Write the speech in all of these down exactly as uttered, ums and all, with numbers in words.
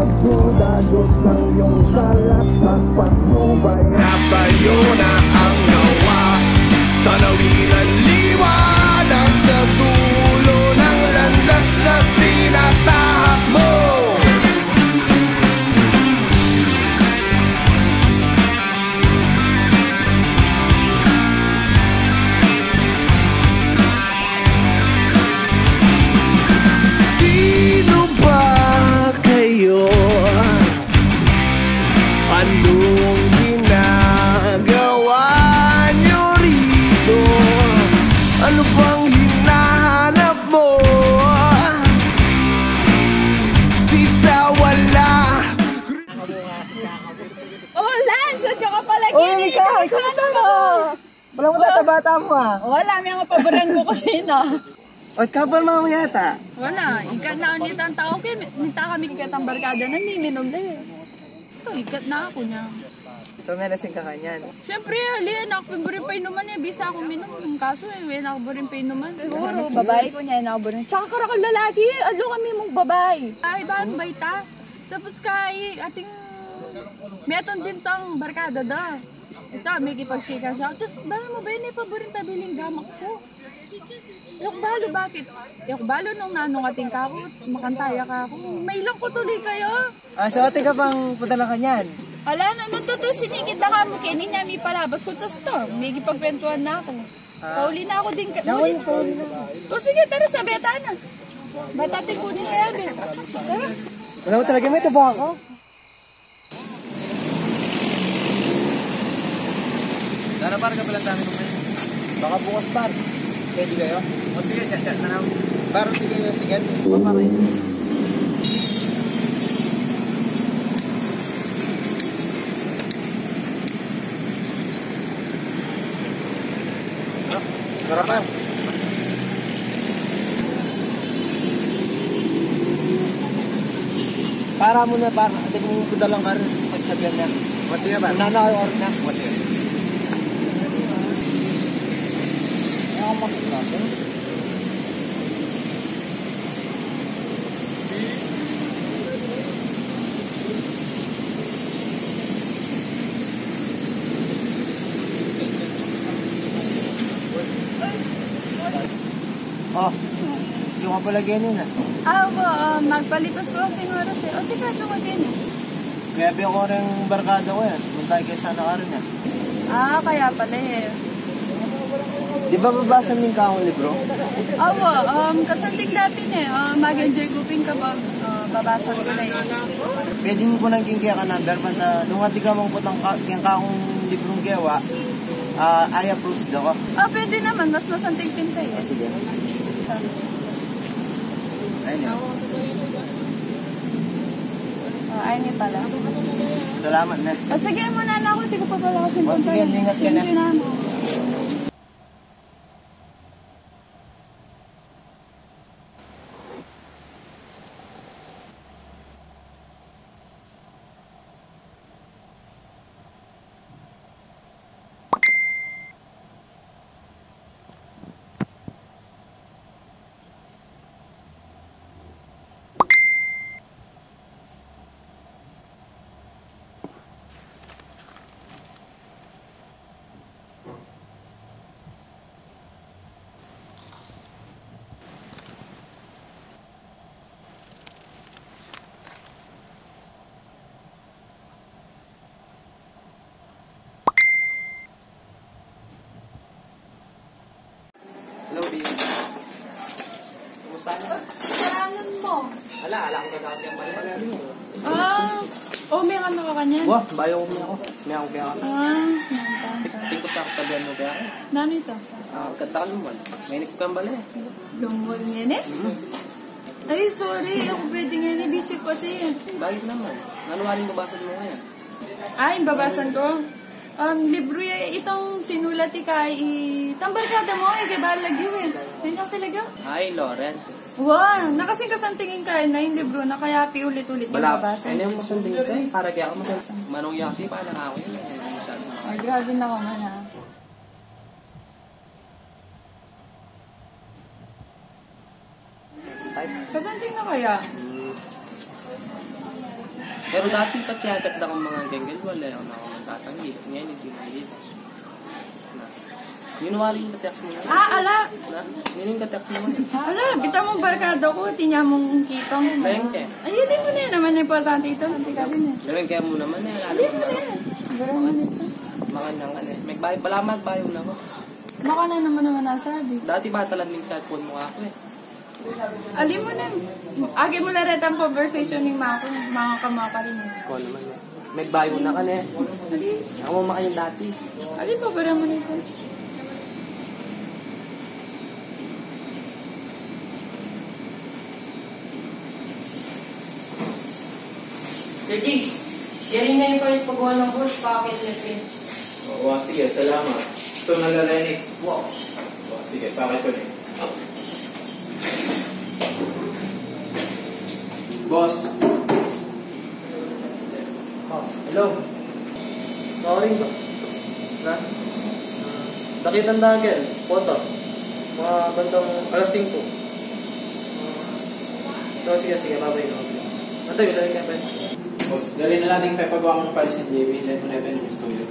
Pagdudadot ng iyong kalat at patnubay na tayo na ang nawa. Tanawiran liwanag sa dulo ng landas na tinatahak mo. Sino ba kayo? Anong ginagawa nyo rito? Ano bang hinahanap mo? Sisawala. Oh, Lance! Saan ka pala? Uy, ikaw! Kamusta mo? Wala mo tata-bata mo ah. Wala, may mga paboran ko kasi na. O, kapal mo yata. Wala, ikat na ulit ang tao. Kaya nita kami ikat ang barkada na niminom na eh. Ito, ikat na ako niya. So, may lasing ka kanyan. Siyempre, alin, ako pa rin pa inuman eh. Bisa ako minom. Kaso eh, wala ako rin pa inuman. Siguro, babae ko niya, ako rin. Tsaka karakal lalaki, alo kami mong babae. Ay, bahan ba ita? Tapos kay ating, meton din tong barkada da. Ito, may kipagsika siya. Tapos, bahan mo ba yun, eh, paborin tabiling gamak ko. Yok balo, bakit? Yok balo nung nanong ating kako, makantaya ka ako. May ilang ko tuloy kayo. Ah, so ate ka pang punta lang kanyan? Ala, na natuto sinigit na kamo kini niya may palabas ko tas to. May gipagkwentuhan na ako. Ah. Pauli na ako din. Nawin ko. O sige, tara sa beta na. Batatin ko din kaya, be. Tara. Wala mo talaga, may taba ako. Tara, par ka pala sa amin naman. Baka bukas, par. Pwede kayo? O sige, chat-chat na lang. Par, sige kayo, sige. O, pa kayo. Tara, par. Para muna, par. Ate kung punta lang par. Pagsabihan niya. O sige, par. Nanakaw oras na. O sige. Ako makikita. Oh, yung ka pala ganyan ah. Ah, po, uh, magpalipas ko kasi ng oras eh. O, tika, tsaka din eh. Kaya biyo ko rin barkada ko yan. Muntay kayo sana ka rin yan. Ah, kaya pala eh. Di ba babasa mo yung kakong libro? Awa, um, kasanting dapin eh. Uh, mag-enjoy kuping kapag uh, babasa ko na yun. Pwede mo ko nang kaya ka number basta nung ati ka mong putang kaya kakong librong gawa, uh, I approach daw ko. Ah, pwede naman. Mas masanting pintay eh. Sige. Ayun yun. Uh, ayun yun pala. Salamat na. O, sige muna na ako. Hindi ko pa pala kasi O, sige, ingat ka na. Thank you na. Hello, Bia. Kumusta na? Kailangan mo. Ala, ala ko na kasi ang pala. Ah, oh, may ano ka kanyan? Wah, bayo ko na ako. May ako kaya ako. Ah, Tingko sa sabihan mo kaya ako. nano ito? Ah, kanta ka naman. May nagkukambala eh. Lumol niyan eh? Ay, sorry. Ako pwede nga na. Busy ko kasi. Bakit naman? Ano nga rin babasa mo ngayon? Ay, babasan ko. Um, libro y- itong sinulat kay tambarkada mo eh, kay Balagyo eh. Ayun kasi lagyo. Hi, Lawrence. Wow, nakasing kasantingin ka na yung libro na kaya piulit-ulit yung Wala. babasan. Ano yung masundin ito eh? Para kaya ako masundin. Manong yan kasi paano ako yun eh. Ay, grabe na ako man ha. Kasanting na kaya? Pero dati pa chat-chat na akong mga genggel, wala ako na ako nagtatanggi. Ngayon, hindi nakikita. Na. Yun wari yung ka-text mo na. Ah, ala! Na? Yun yung ka-text mo na. Ala, bita mong barkado ko, tinya mong kitong. Lengke. Ayun mo na yan, naman importante ito. Hindi ka rin eh. Gawin kaya mo naman eh. Ayun mo na yan. Gawin mo na ito. Mga nang ano eh. May bayo, pala magbayo na ako. Baka na naman naman nasabi. Dati ba talang yung cellphone mo ako eh. Ali mo na. Agi mo na rin ang conversation ng mga mga kamaka rin. Ikaw naman eh. May bayo na ka na eh. Ali, Ako mo makanyang dati. ali pa ba naman ito? Sir Jigs, galing na yung first paggawa ng bush, bakit na rin? Oo, sige, salamat. Gusto na lalanik. Wow. Oo, sige, bakit ko rin? Boss. Oh, hello. Sorry ba? Na? Nakitang dagel. Photo. Mga bandang alas singko. So, sige, sige, babay na. Antay, wala rin kayo. Boss, dali na natin pa pagawa mong files ni J B. Let mo na yung studio.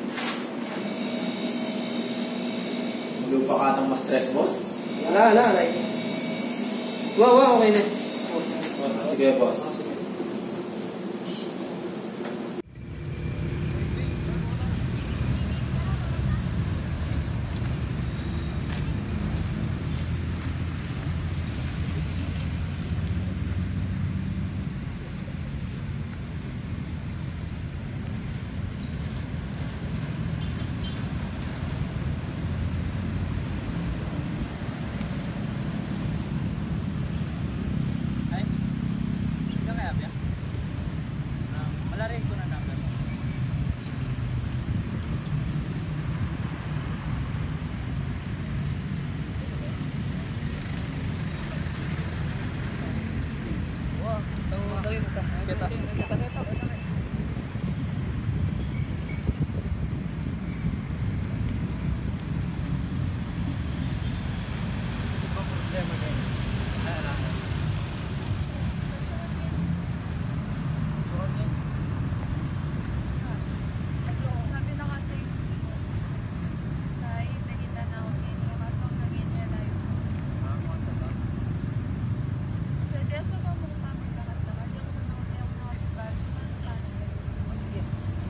Lupa ka itong ma-stress, boss? Wala, wala, wala. Wow, wow, okay na. Oh, sige, boss. Sabi na kasi, dahil nakita na ako yun, kaso ang nangin niya na yun. Pwede sa ba mong kami lahat-lahat? Yung ano, yung mga sa bali, ano paano? Sige.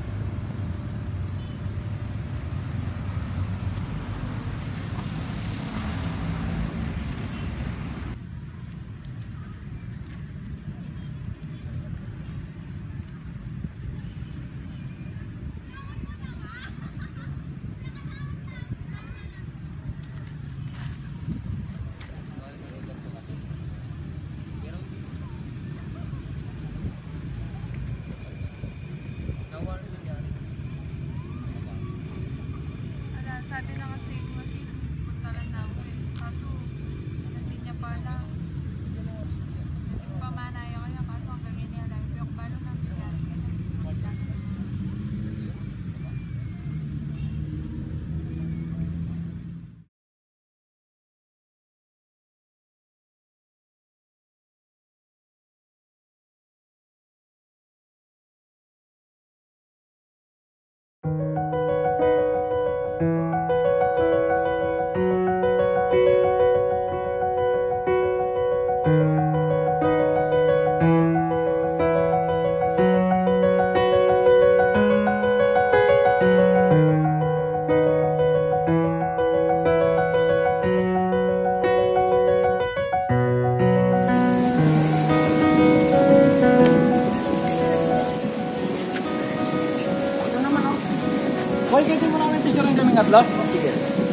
Ala, sabi na kasi mag-punta lang na ako eh. Kaso, hindi niya pala. Nagpamanaya kaya kaso hanggang yun niya lang. Pero balo na nangyari siya. Hoy, pwede mo namin picturein kaming atlo? Sige.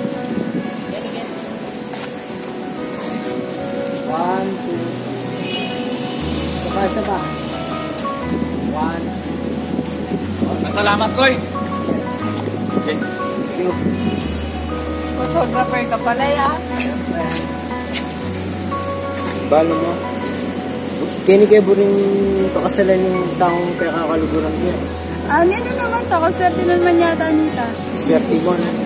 One, two. Saka, saka. One. Masalamat, Koy! Okay. Photographer ka pala yan. Balo mo. Kini kayo rin pakasalan yung taong kaya kakaluguran ko yan. Ah, nino naman to. Kaswerte naman yata, Anita. Swerte mo na.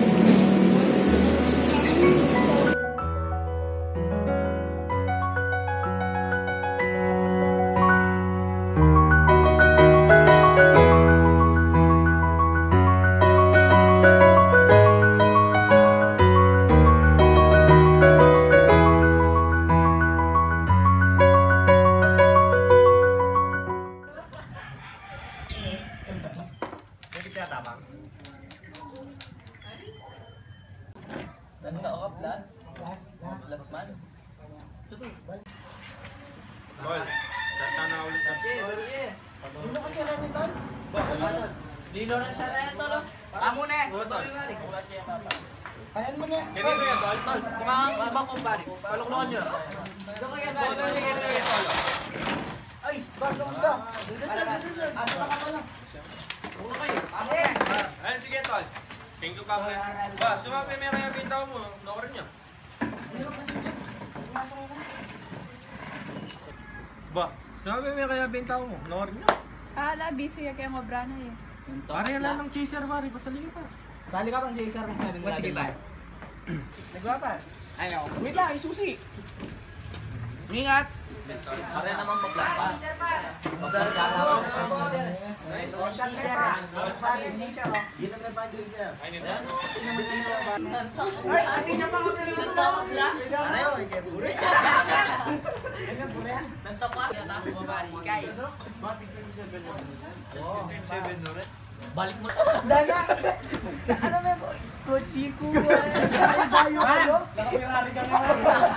Tol, tata na ulit kasi. Dino kasi namin, Tol. Dino rin siya na yan, Tol. Amo na eh. Tol. Ayan mo na. Kaya kaya, Tol. Tol, kumakang iba ko, pare. Paluklukan nyo. Dito kaya, pare. Tol, kaya kaya, Tol. Ay, Tol, kamusta? Asa ka pala? Ulo kayo. Amo. Ay, sige, Tol. Thank you, Papa. Ba, sumabi may kaya bitaw mo. Nakuha niyo. Ba, sumabi may kaya bitaw mo. Nakuha niyo. Ala, busy ka kaya ngobra na eh. Pare, ala ng chaser, pare. Pasali ka pa. Sali ka pang Jason kung sabi nila. Sige, pare. Nagawa pa. Ayaw. Wait lang, isusi. Ingat! Pare naman maglapas. Nice. Dito na pa yung sir. Ay, nito. Ay, atin na mga pilito mo. Ano yun? Nagtapat. Balik mo. Dana! Ano ba yung kochiko? Ay, bayo kayo? Nakapirari ka nga.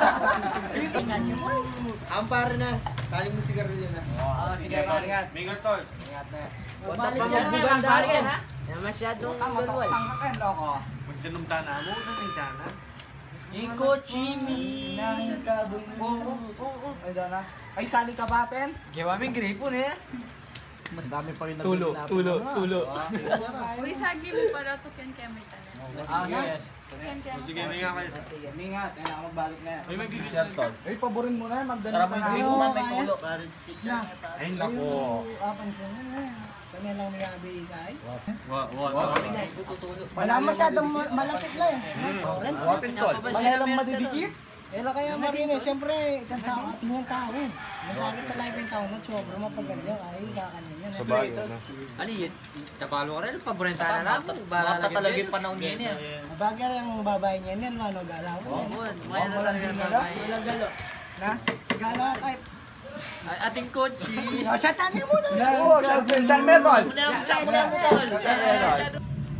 Ang pare na. Saling mo sigarilyo na. Oh, sige, pare. Mingat, Tol. Ingat na. Balik mo. Bugan pare yan ha? Masyadong maluwal. Pangkakan loko. Magdanong tana mo. Ano yung tana? Iko chimi ng Cabug. Oo, oo, oo. Ay, Dana. Ay, sali ka ba, Pen? Gawa may gripo na eh. Madami pa rin Tulo, tulo, tulo. Uy, sagi mo pala to ken kaya may tanong. Ah, sige. Ken kaya Sige, mingat kayo. Sige, mingat. Kailangan magbalik na yan. Ay, magiging Tol. Ay, paborin mo na. Magdala Sarap mo yung gripo man, may tulo. Na. Ay, naku. Apan siya na. Kanya lang may gabi kay. Wa, wa, wa. Wala masyadong ma- malapit lang eh. Wapin, Tol. Wala lang madidikit. Kaya kaya marine, siyempre, itang tao, ating yung tao. Masakit sa live yung tao mo, sobra mapagaling ay kakanin yan. Ano yun? Tapalo ka rin, paborenta na lang. Baka talaga yung panahon niya niya. Bagay rin ang babae niya yan, ano, galaw. Oo, maya na talaga yung babae. Walang galo. Na? Galaw kahit. Ating coach. Oh, shatan niya muna. Oo, siya metal. Muna yung siya, muna yung tol.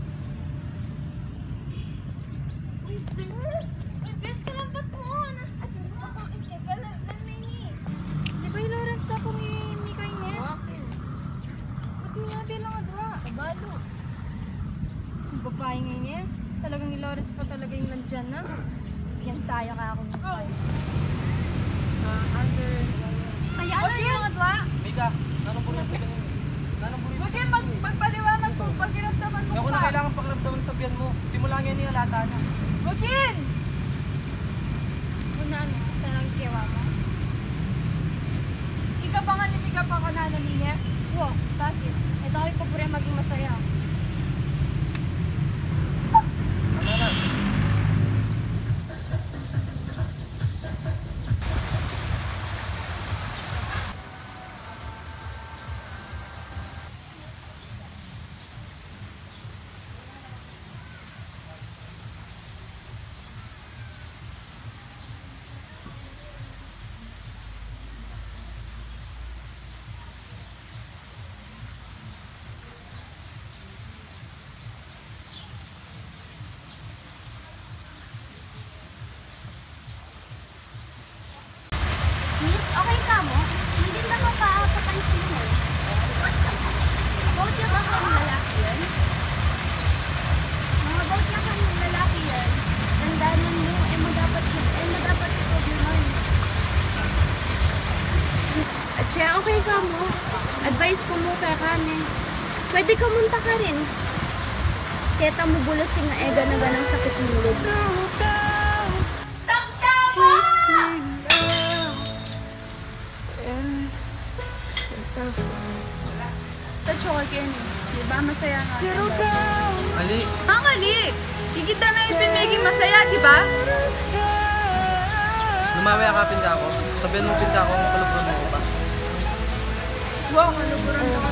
Bes ka lang ba't mo? Bakit ka galang na nini? Di ba yung Lawrence ako ni Mikay niya? Bakit? Ba't niya bilang adwa? Kabalo. Ang babae ngayon niya. Talagang yung Lawrence pa talaga yung nandyan na. Yan tayo ka ako Mikay. Ah, under... Kaya ano yung adwa? Mika, nanong bulan sa ganun? Nanong bulan? Huwag yung mag magpaliwanag to pag kinamdaman mo Ako pa. na kailangan pakiramdaman sa biyan mo. Simula ngayon yung lata na. Wagin! Una, ano, sa nang kewa mo? Ika pa nga limig ka pa ko na naninya? Wow, bakit? Ito ako pa pure maging masaya. Miss, okay ka mo? Hindi na mo pa sa pansinan. About yung baka ng lalaki yan? Mga about na kang lalaki yan, dandanan mo, eh mo dapat, eh mo dapat ito naman. At siya, okay ka mo? Advice ko mo kaya kami. Pwede ka munta ka rin. Keta mo bulasing na ega na ganang sakit ng ulo. Taksyapo! Tacho ka Kenny. Diba masaya nga? Zero down! Ali. Ang ali! Higita na yung piniging masaya, diba? Lumamaya ka pinta ako. Sabihan mo pinta ako, makalubran mo ko pa. Wow, maluburan na